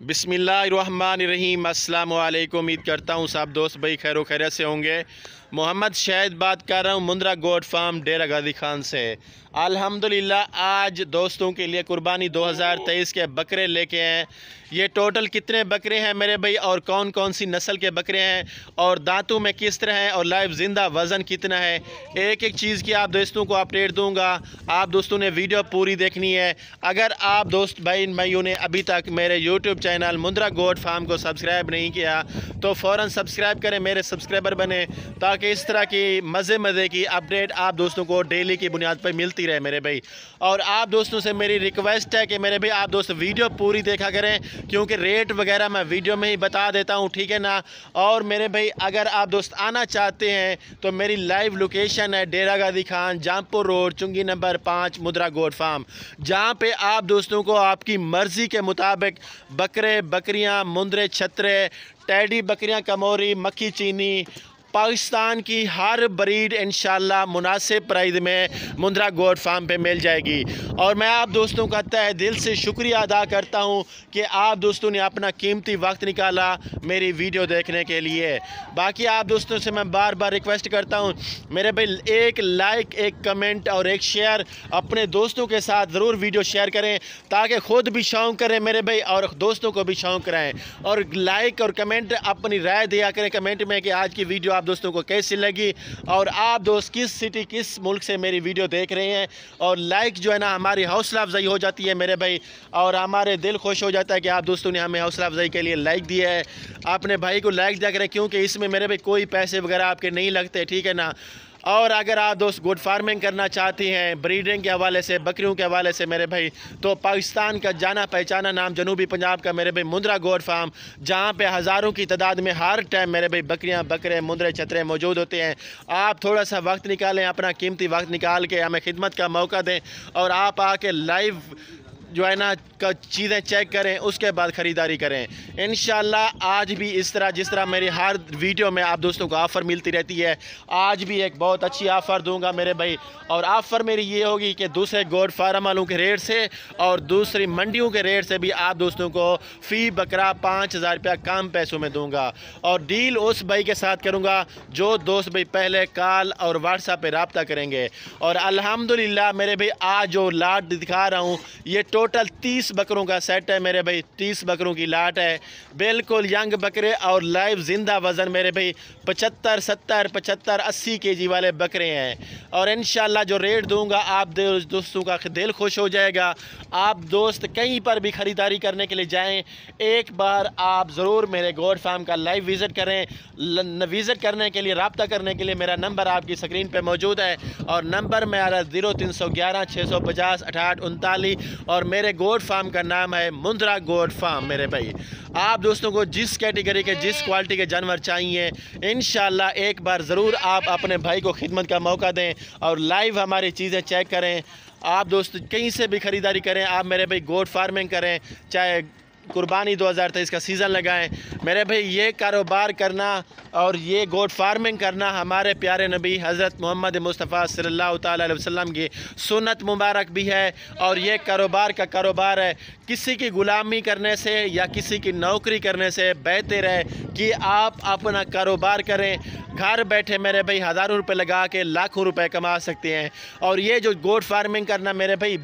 बिस्मिल्लाहिर्रहमानिर्रहीम। अस्सलाम वालेकुम। उम्मीद करता हूँ सब दोस्त भाई खैर खैरियत से होंगे। मोहम्मद शाहिद बात कर रहा हूँ मुंद्रा गोट फार्म डेरा गाजी खान से। अल्हम्दुलिल्लाह आज दोस्तों के लिए कुर्बानी 2023 के बकरे लेके हैं। ये टोटल कितने बकरे हैं मेरे भाई और कौन कौन सी नस्ल के बकरे हैं और दांतों में किस तरह हैं और लाइव ज़िंदा वज़न कितना है, एक एक चीज़ की आप दोस्तों को अपडेट दूंगा। आप दोस्तों ने वीडियो पूरी देखनी है। अगर आप दोस्त भाइयों ने अभी तक मेरे YouTube channel Mundra goat farm को सब्सक्राइब नहीं किया तो फ़ौरन सब्सक्राइब करें, मेरे सब्सक्राइबर बने, ताकि इस तरह की मज़े की अपडेट आप दोस्तों को डेली की बुनियाद पर मिलती रहे मेरे भाई। और आप दोस्तों से मेरी रिक्वेस्ट है कि मेरे भाई आप दोस्त वीडियो पूरी देखा करें, क्योंकि रेट वगैरह मैं वीडियो में ही बता देता हूँ, ठीक है ना। और मेरे भाई अगर आप दोस्त आना चाहते हैं तो मेरी लाइव लोकेशन है डेरा गाजी खान, जामपुर रोड, चुंगी नंबर 5, मुंद्रा गोट फार्म, जहाँ पे आप दोस्तों को आपकी मर्ज़ी के मुताबिक बकरे, बकरियाँ, मुंद्रे, छतरे, टैडी बकरियाँ, कमोरी, मक्खी चीनी, पाकिस्तान की हर ब्रीड इंशाल्लाह मुनासिब प्राइस में मुंद्रा गोट फार्म पे मिल जाएगी। और मैं आप दोस्तों का तहे दिल से शुक्रिया अदा करता हूं कि आप दोस्तों ने अपना कीमती वक्त निकाला मेरी वीडियो देखने के लिए। बाकी आप दोस्तों से मैं बार बार रिक्वेस्ट करता हूं मेरे भाई, एक लाइक, एक कमेंट और एक शेयर अपने दोस्तों के साथ ज़रूर वीडियो शेयर करें, ताकि ख़ुद भी शौक़ करें मेरे भाई और दोस्तों को भी शौक़ कराएँ। और लाइक और कमेंट अपनी राय दिया करें कमेंट में कि आज की वीडियो आप दोस्तों को कैसी लगी और आप दोस्त किस सिटी, किस मुल्क से मेरी वीडियो देख रहे हैं। और लाइक जो है ना हमारी हौसला अफजाई हो जाती है मेरे भाई, और हमारे दिल खुश हो जाता है कि आप दोस्तों ने हमें हौसला अफजाई के लिए लाइक दिया है। अपने भाई को लाइक दिया करें, क्योंकि इसमें मेरे भाई कोई पैसे वगैरह आपके नहीं लगते, ठीक है ना। और अगर आप दोस्त गुड फार्मिंग करना चाहती हैं ब्रीडिंग के हवाले से, बकरियों के हवाले से मेरे भाई, तो पाकिस्तान का जाना पहचाना नाम जनूबी पंजाब का मेरे भाई मुंद्रा गोट फार्म, जहां पे हज़ारों की तादाद में हर टाइम मेरे भाई बकरियां, बकरे, मुंद्रे, छतरे मौजूद होते हैं। आप थोड़ा सा वक्त निकालें, अपना कीमती वक्त निकाल के हमें खिदमत का मौका दें और आप आके लाइव जो है ना चीज़ें चेक करें, उसके बाद ख़रीदारी करें। इंशाल्लाह आज भी इस तरह जिस तरह मेरी हर वीडियो में आप दोस्तों को ऑफ़र मिलती रहती है, आज भी एक बहुत अच्छी ऑफ़र दूंगा मेरे भाई। और ऑफ़र मेरी ये होगी कि दूसरे गोट फार्म वालों के रेट से और दूसरी मंडियों के रेट से भी आप दोस्तों को फ़ी बकरा 5,000 रुपया कम पैसों में दूँगा। और डील उस भाई के साथ करूँगा जो दोस्त भाई पहले कॉल और व्हाट्सएप पर रब्ता करेंगे। और अल्हम्दुलिल्लाह मेरे भाई आज जो लाट दिखा रहा हूँ ये टोटल 30 बकरों का सेट है मेरे भाई, 30 बकरों की लाट है, बिल्कुल यंग बकरे और लाइव ज़िंदा वज़न मेरे भाई 75, 70, 75, 80 केजी वाले बकरे हैं। और इंशाल्लाह जो रेट दूंगा आप दोस्तों का दिल खुश हो जाएगा। आप दोस्त कहीं पर भी ख़रीदारी करने के लिए जाएं, एक बार आप ज़रूर मेरे गोट फार्म का लाइव विज़िट करें। विज़िट करने के लिए, रब्ता करने के लिए मेरा नंबर आपकी स्क्रीन पर मौजूद है और नंबर मेरा 0311 650 6839 और मेरे गोट फार्म का नाम है मुंद्रा गोट फार्म मेरे भाई। आप दोस्तों को जिस कैटेगरी के, जिस क्वालिटी के जानवर चाहिए, इंशाल्लाह एक बार ज़रूर आप अपने भाई को खिदमत का मौका दें और लाइव हमारी चीज़ें चेक करें। आप दोस्त कहीं से भी ख़रीदारी करें, आप मेरे भाई गोट फार्मिंग करें, चाहे कुर्बानी 2023 का सीज़न लगाएं मेरे भाई। ये कारोबार करना और ये गोट फार्मिंग करना हमारे प्यारे नबी हज़रत मोहम्मद मुस्तफ़ा सल्लल्लाहु ताला अलैहि वसल्लम की सुन्नत मुबारक भी है। और ये कारोबार का कारोबार है, किसी की ग़ुलामी करने से या किसी की नौकरी करने से बेहतर है कि आप अपना कारोबार करें। घर बैठे मेरे भाई हज़ारों रुपए लगा के लाखों रुपए कमा सकते हैं। और ये जो गोट फार्मिंग करना मेरे भाई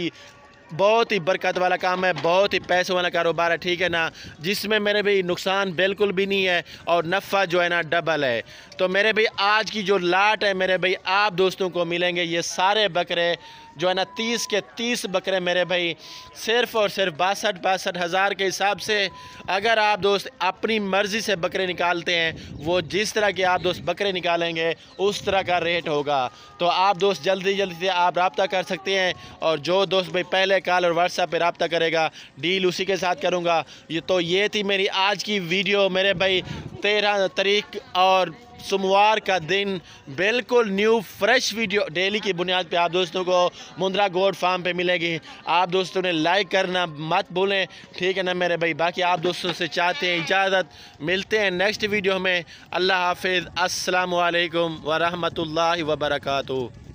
बहुत ही बरकत वाला काम है, बहुत ही पैसों वाला कारोबार है, ठीक है ना, जिसमें मेरे भाई नुकसान बिल्कुल भी नहीं है और नफ़ा जो है ना डबल है। तो मेरे भाई आज की जो लाट है मेरे भाई आप दोस्तों को मिलेंगे ये सारे बकरे जो है ना 30 के 30 बकरे मेरे भाई सिर्फ़ और सिर्फ 62 हज़ार के हिसाब से। अगर आप दोस्त अपनी मर्ज़ी से बकरे निकालते हैं, वो जिस तरह के आप दोस्त बकरे निकालेंगे उस तरह का रेट होगा। तो आप दोस्त जल्दी से आप रब्ता कर सकते हैं। और जो दोस्त भाई पहले कॉल और व्हाट्सएप पे रब्ता करेगा डील उसी के साथ करूँगा। ये थी मेरी आज की वीडियो मेरे भाई, 13 तारीख और सोमवार का दिन, बिल्कुल न्यू फ्रेश वीडियो डेली की बुनियाद पे आप दोस्तों को मुंद्रा गोट फार्म पे मिलेगी। आप दोस्तों ने लाइक करना मत भूलें, ठीक है ना मेरे भाई। बाकी आप दोस्तों से चाहते हैं इजाज़त, मिलते हैं नेक्स्ट वीडियो में। अल्लाह हाफिज़, अस्सलामु अलैकुम व रहमतुल्लाहि व बरकातुहू।